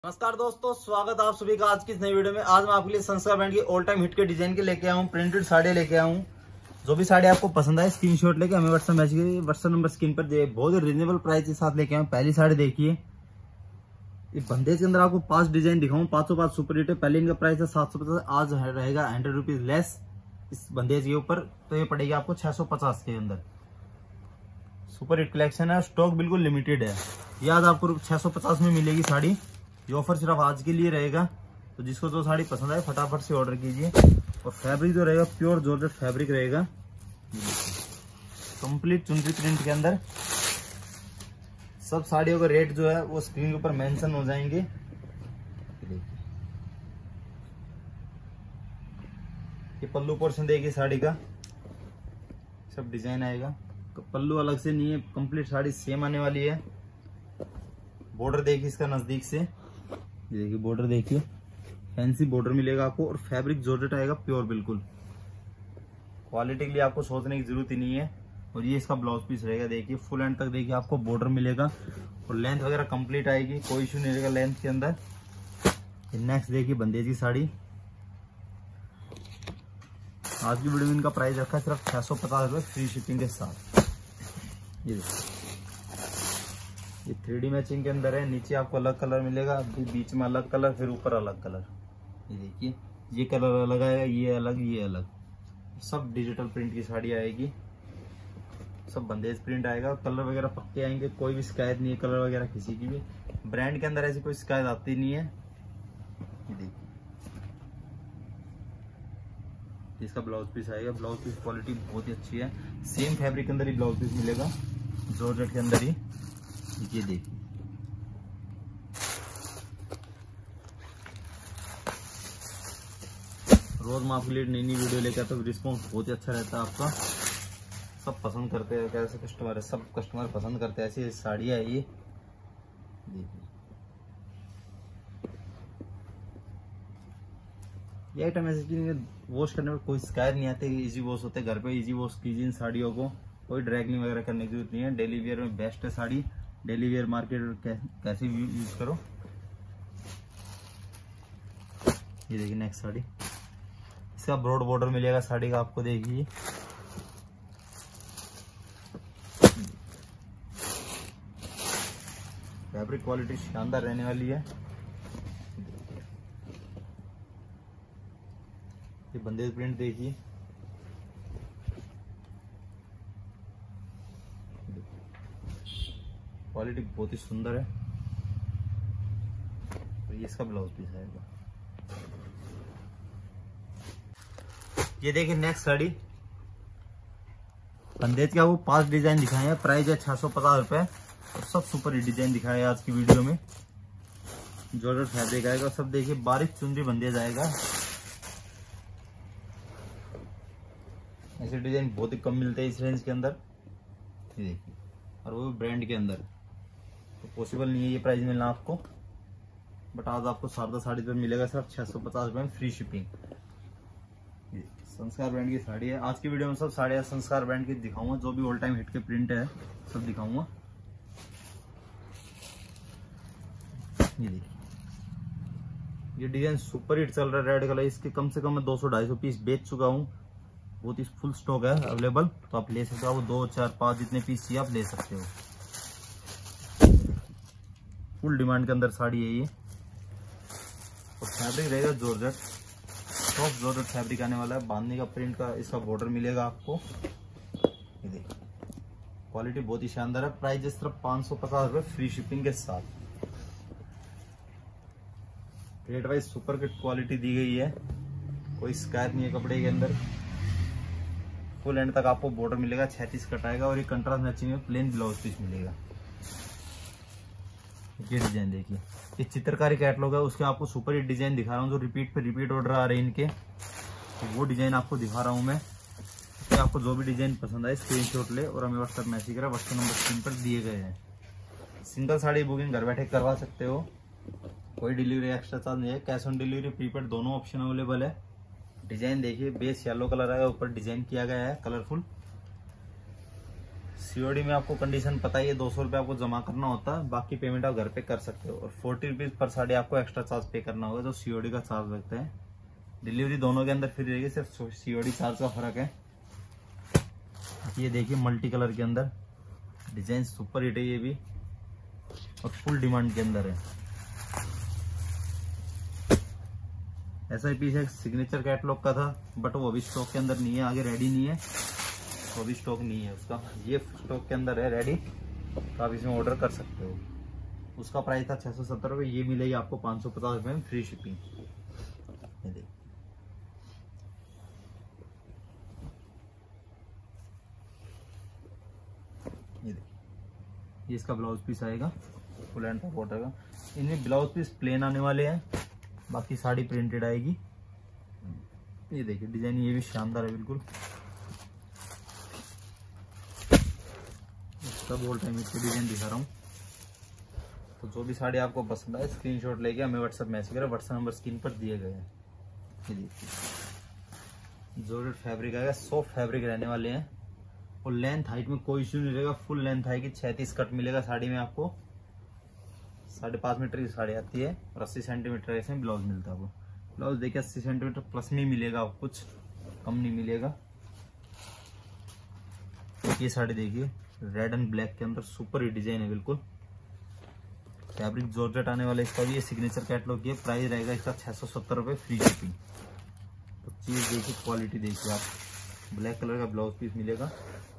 नमस्कार दोस्तों, स्वागत है आप सभी का आज की इस नई वीडियो में। आज मैं आपके लिए संस्कार ब्रांड की ऑल टाइम हिट के डिजाइन के लेके आया हूँ, प्रिंटेड साड़ी लेके आया हूँ। जो भी साड़ी आपको पसंद आए स्क्रीनशॉट लेके हमें व्हाट्सएप मैसेज करिए। व्हाट्सएप नंबर स्क्रीन पर दिए। बहुत ही रीजनेबल प्राइस के साथ लेके आया हूँ। पहली साड़ी देखिए, इस बंदेज के अंदर आपको 5 डिजाइन दिखाऊँ। 505 सुपर हिट है। पहले इनका प्राइस है 750, आज रहेगा 100 रुपीज लेस इस बंदेज के ऊपर। तो ये पड़ेगी आपको 650 के अंदर। सुपर हिट कलेक्शन है, स्टॉक बिल्कुल लिमिटेड है। ये आज आपको 650 में मिलेगी साड़ी। ये ऑफर सिर्फ आज के लिए रहेगा। तो जिसको जो साड़ी पसंद आए फटाफट से ऑर्डर कीजिए। और फैब्रिक जो रहेगा प्योर जॉर्जेट फैब्रिक रहेगा, कंप्लीट चुनरी प्रिंट के अंदर। सब साड़ियों का रेट जो है वो स्क्रीन के ऊपर मेंशन हो जाएंगे। ये पल्लू पोर्शन देखिए साड़ी का, सब डिजाइन आएगा। पल्लू अलग से नहीं है, कंप्लीट साड़ी सेम आने वाली है। बॉर्डर देखिए इसका नजदीक से, देखिए बॉर्डर देखिए, फैंसी बॉर्डर मिलेगा आपको। और फैब्रिक जॉर्जेट आएगा प्योर बिल्कुल। क्वालिटी के लिए आपको सोचने की जरूरत ही नहीं है। और ये इसका ब्लाउज पीस रहेगा, देखिए फुल एंड तक देखिए आपको बॉर्डर मिलेगा। और लेंथ वगैरह कंप्लीट आएगी, कोई इशू नहीं रहेगा लेंथ के अंदर। नेक्स्ट देखिए बंदेज की साड़ी। आज की वीडियो में इनका प्राइस रखा है सिर्फ 650 रुपए फ्री शिपिंग के साथ। ये देखिए, ये 3D मैचिंग के अंदर है। नीचे आपको अलग कलर मिलेगा, बीच में अलग कलर, फिर ऊपर अलग कलर। ये देखिए, ये कलर अलग आएगा, ये अलग, ये अलग। सब डिजिटल प्रिंट की साड़ी आएगी, सब बंदेज प्रिंट आएगा। कलर वगैरह पक्के आएंगे, कोई भी शिकायत नहीं है कलर वगैरह किसी की भी। ब्रांड के अंदर ऐसी कोई शिकायत आती नहीं है। ये देखिए, इसका ब्लाउज पीस आएगा। ब्लाउज पीस क्वालिटी बहुत ही अच्छी है। सेम फैब्रिक के अंदर ही ब्लाउज पीस मिलेगा, जॉर्जेट के अंदर ही। ये देखिए, रोज मैं आपके लिए नई नई वीडियो लेकर आता हूँ। रिस्पॉन्स बहुत ही अच्छा रहता है आपका। सब पसंद करते हैं, कैसे कस्टमर है, सब कस्टमर पसंद करते हैं। ऐसी साड़ियाँ है ये देखिए। ये आइटम ऐसे कि वॉश करने में कोई शिकायत नहीं आती। इजी वॉश होते हैं, घर पे इजी वॉश कीजिए इन साड़ियों को। कोई ड्रैगनिंग वगैरह करने की जरूरत नहीं है। डेली वेयर में बेस्ट है साड़ी। डेली वेयर मार्केट कैसे यूज करो। ये देखिए नेक्स्ट साड़ी, इसका ब्रॉड बॉर्डर मिलेगा साड़ी का आपको। देखिए फैब्रिक क्वालिटी शानदार रहने वाली है। ये बंदेज प्रिंट देखिए, क्वालिटी बहुत ही सुंदर है। तो ये इसका ब्लाउज पीस आएगा। ये देखिए नेक्स्ट साड़ी, बंदेज का वो 5 डिजाइन दिखाए हैं। प्राइस है 650 रुपए। और सब सुपर हिट डिजाइन दिखाए हैं आज की वीडियो में। जॉर्जेट फैब्रिक आएगा। सब देखिए बारीक चुनरी बंदेज आएगा। ऐसे डिजाइन बहुत ही कम मिलते हैं इस रेंज के अंदर। ये देखिए, और वो ब्रांड के अंदर। तो पॉसिबल नहीं है ये प्राइस मिलना आपको। बट आज आपको शारदा साड़ी पर मिलेगा सिर्फ 650 रुपए में फ्री शिपिंग। संस्कार ब्रांड की साड़ी है। आज की वीडियो में सब साड़ियाँ संस्कार ब्रांड की दिखाऊंगा। जो भी ऑल टाइम हिट के प्रिंट है सब दिखाऊंगा। ये देखिए, ये डिजाइन सुपर हिट चल रहा है, रेड कलर। इसके कम से कम मैं 200-250 पीस बेच चुका हूँ। बहुत ही फुल स्टॉक है अवेलेबल। तो आप ले सकते हो। वो 2, 4, 5 जितने पीस चाहिए आप ले सकते हो। फुल डिमांड के अंदर साड़ी है ये। और फैब्रिक रहेगा जॉर्जेट, सॉफ्ट जॉर्जेट फैब्रिक आने वाला है। बांधनी का प्रिंट का इसका बॉर्डर मिलेगा आपको। ये देखिए, क्वालिटी बहुत ही शानदार है। प्राइस सिर्फ 550 रुपए फ्री शिपिंग के साथ। Rate wise super hit quality दी गई है, कोई शिकायत नहीं है कपड़े के अंदर। फुल एंड तक आपको बॉर्डर मिलेगा, 36 कट आएगा। और ये कंट्रास्ट मैचिंग में प्लेन ब्लाउज पीस मिलेगा। ये डिजाइन देखिए, ये चित्रकारी कैटलॉग है, उसके आपको सुपर हिट डिजाइन दिखा रहा हूँ। जो रिपीट पे रिपीट ऑर्डर आ रहे हैं इनके, तो वो डिजाइन आपको दिखा रहा हूँ मैं। तो आपको जो भी डिजाइन पसंद आए स्क्रीनशॉट ले और हमें व्हाट्सएप मैसेज करें। व्हाट्सएप नंबर स्क्रीन पर दिए गए हैं। सिंगल साड़ी बुकिंग घर बैठे करवा सकते हो, कोई डिलीवरी एक्स्ट्रा चार्ज नहीं है। कैश ऑन डिलीवरी, प्रीपेड दोनों ऑप्शन अवेलेबल है। डिजाइन देखिए, बेस येलो कलर आएगा, ऊपर डिजाइन किया गया है कलरफुल। सीओडी में आपको कंडीशन पता ही है, 200 रुपये आपको जमा करना होता है, बाकी पेमेंट आप घर पे कर सकते हो। और 40 रुपीज पर साड़ी आपको एक्स्ट्रा चार्ज पे करना होगा, जो सीओडी का चार्ज लगता है। डिलीवरी दोनों के अंदर फ्री रहेगी, सिर्फ सीओडी चार्ज का फर्क है। ये देखिए मल्टी कलर के अंदर डिजाइन सुपर हिट है ये भी, और फुल डिमांड के अंदर है। ऐसा ही पीस एक सिग्नेचर कैटलॉग का था, बट वो अभी स्टॉक के अंदर नहीं है, आगे रेडी नहीं है, तो अभी स्टॉक नहीं है उसका। ये स्टॉक के अंदर है रेडी, तो आप इसमें ऑर्डर कर सकते हो। उसका प्राइस था 670 रुपये, ये मिलेगी आपको 550 रुपये में फ्री शिपिंग। ये देखिए ये इसका ब्लाउज पीस आएगा फुल एंड बॉर्डर का। इनमें ब्लाउज पीस प्लेन आने वाले हैं, बाकी साड़ी प्रिंटेड आएगी। ये देखिए डिजाइन ये भी शानदार है बिल्कुल। सब ऑल टाइम इसके डिजाइन दिखा रहा हूँ। तो जो भी साड़ी आपको पसंद आए स्क्रीनशॉट लेके हमें व्हाट्सएप मैसेज करें, व्हाट्सएप नंबर स्क्रीन पर दिए गए हैं। ये देखिए जॉर्जेट फैब्रिक आएगा, सॉफ्ट फैब्रिक रहने वाले हैं, और लेंथ हाइट में कोई इश्यू नहीं रहेगा। फुल लेंथ आएगी, 36 कट मिलेगा साड़ी में आपको। 5.5 मीटर की साड़ी आती है, और 80 सेंटीमीटर ऐसे ब्लाउज मिलता है आपको। ब्लाउज देखिए 80 सेंटीमीटर प्लस में मिलेगा, आपको कुछ कम नहीं मिलेगा। ये साड़ी देखिए रेड एंड ब्लैक के अंदर सुपर ही डिजाइन है बिल्कुल। फैब्रिक जॉर्जेट आने वाला इसका भी, ये सिग्नेचर कैटलॉग की प्राइस रहेगा इसका 670 रुपये फ्री शिपिंग। तो चीज देखिए, क्वालिटी देखिए आप। ब्लैक कलर का ब्लाउज पीस मिलेगा,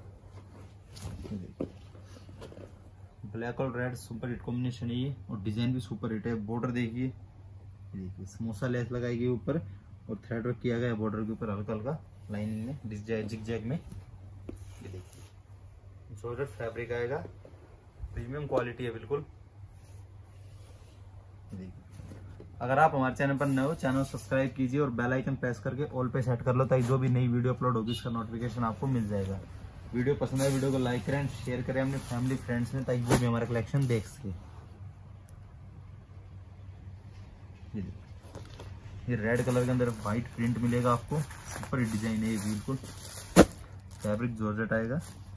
ब्लैक और रेड सुपर हिट कॉम्बिनेशन है ये, और डिजाइन भी सुपर हिट है। बॉर्डर देखिए, देखिए समोसा लेस लगाई ऊपर, और थ्रेड वर्क किया गया बॉर्डर के ऊपर हल्का हल्का लाइन में जिग-जैग में। ये देखिए जॉर्जेट फैब्रिक आएगा, प्रीमियम क्वालिटी है बिल्कुल। देखिए अगर आप हमारे चैनल पर नए हो, चैनल सब्सक्राइब कीजिए और बेल आइकन प्रेस करके ऑल पे सेट कर लो, ताकि जो भी नई वीडियो अपलोड होगी उसका नोटिफिकेशन आपको मिल जाएगा। वीडियो पसंद आए वीडियो को लाइक करें, शेयर करें अपने फैमिली फ्रेंड्स में, ताकि वो भी हमारा कलेक्शन देख सके। ये रेड कलर के अंदर व्हाइट प्रिंट मिलेगा आपको, सुपर डिजाइन है ये बिल्कुल। फैब्रिक जॉर्जेट आएगा।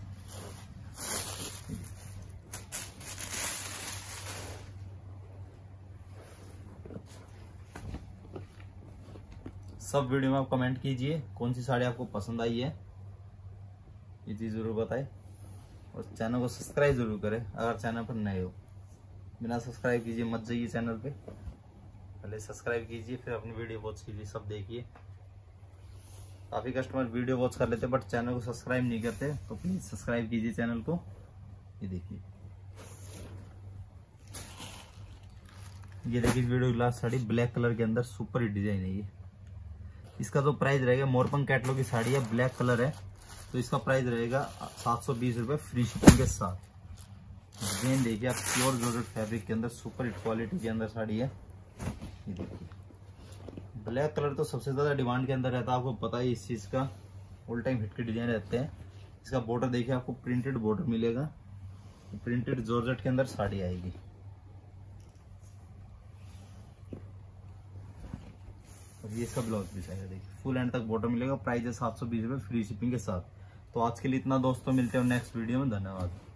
सब वीडियो में आप कमेंट कीजिए कौन सी साड़ी आपको पसंद आई है, ये चीज जरूर बताएं, और चैनल को सब्सक्राइब जरूर करें अगर चैनल पर नए हो। बिना सब्सक्राइब कीजिए मत जाइए चैनल पे, पहले सब्सक्राइब कीजिए फिर अपनी वीडियो वॉच कीजिए। सब देखिए, काफी कस्टमर वीडियो वॉच कर लेते बट चैनल को सब्सक्राइब नहीं करते, तो प्लीज सब्सक्राइब कीजिए चैनल को। ये देखिए इस वीडियो की लास्ट साड़ी ब्लैक कलर के अंदर सुपर हिट डिजाइन है ये। इसका जो प्राइस रहेगा, मोरपंख कैटलॉग की साड़ी है, ब्लैक कलर है, तो इसका प्राइस रहेगा 720 रुपये फ्री शिपिंग के साथ। डिजाइन देखिए आप, प्योर जॉर्जेट फैब्रिक के अंदर सुपर हिट क्वालिटी के अंदर साड़ी है। ये देखिए ब्लैक कलर तो सबसे ज्यादा डिमांड के अंदर रहता है, आपको पता है इस चीज का। ऑल टाइम हिट के डिजाइन रहते हैं। इसका बॉर्डर देखिए, आपको प्रिंटेड बॉर्डर मिलेगा, प्रिंटेड जॉर्जेट के अंदर साड़ी आएगी। और ये इसका ब्लाउज पीस आएगा, देखिए फुल एंड तक बॉर्डर मिलेगा। प्राइस है 720 रुपये फ्री शिपिंग के साथ। तो आज के लिए इतना दोस्तों, मिलते हैं नेक्स्ट वीडियो में। धन्यवाद।